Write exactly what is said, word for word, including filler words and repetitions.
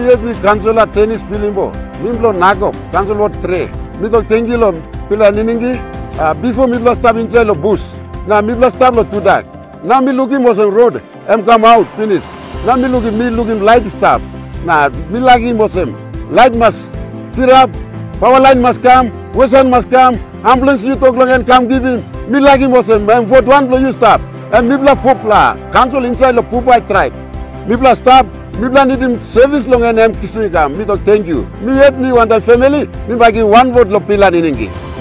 yet ni councilor Tenis Pilimbo. Mimblo Nago, Council Ward three. Mito Tengilo Pila Niningi. Uh, before me blast stop inside the bush. Now me blast stop to that. Now me looking was on road. I'm come out finish. Now me looking me looking light stop. Now me lagging was him. Light must clear up. Power line must come. Western must come. Ambulance you talk long and come give him. Me lagging was him. And vote one blow you stop. And me blast fopla. Council inside the Pupai tribe. Me blast stop. Me blast need him service long and I'm kissing him. Me talk thank you. Me hate me want a family. Me bagi one vote lo Pila Niningi.